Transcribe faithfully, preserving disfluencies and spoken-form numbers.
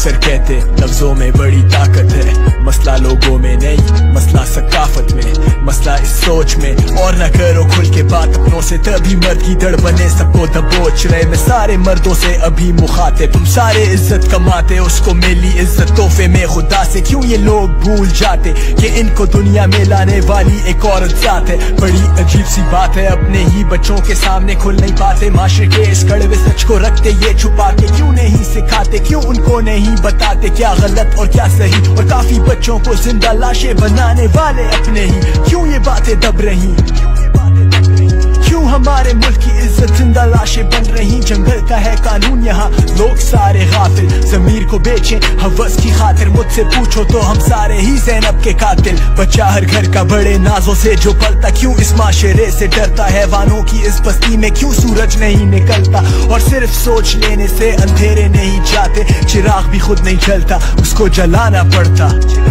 اکثر کہتے لفظوں میں بڑی طاقت ہے، مسئلہ لوگوں میں نہیں، مسئلہ ثقافت میں، مسئلہ اس سوچ میں. اور نہ کرو کھل کے بات اپنوں سے، تبھی مرد کی دڑ بنے سب کو دبوچ رہے. میں سارے مردوں سے ابھی مخاطب، تم سارے عزت کماتے، اس کو ملی عزت تحفے میں خدا سے. کیوں یہ لوگ بھول جاتے کہ ان کو دنیا میں لانے والی ایک عورت ذات ہے. بڑی عجیب سی بات ہے، اپنے ہی بچوں کے سامنے کھل نہیں پاتے، معاشرے کے اس کڑوے سچ کو رکھتے یہ چھپا کے. کیوں نہیں سکھاتے، کیوں ان کو نہیں بتاتے کیا غلط اور کیا صحیح، اور کافی بچوں کو زندہ لاشیں بنانے والے اپنے ہی. کیوں یہ باتیں دب رہی، کیوں ہمارے ملک کی عزت زندہ لاشیں بن رہی. جنگل کا ہے قانون یہاں، لوگ سارے غافل، ضمیر کو بیچیں ہوس کی خاطر. مجھ سے پوچھو تو ہم سارے ہی زینب کے قاتل. بچہ ہر گھر کا بڑے نازوں سے جو پلتا، کیوں اس معاشرے سے ڈرتا. حیوانوں کی اس بستی میں کیوں سورج نہیں نکلتا، اور صرف سوچ لینے سے اندھیرے نہیں جاتے. چراغ بھی خود نہیں جلتا، اس کو جلانا پڑتا.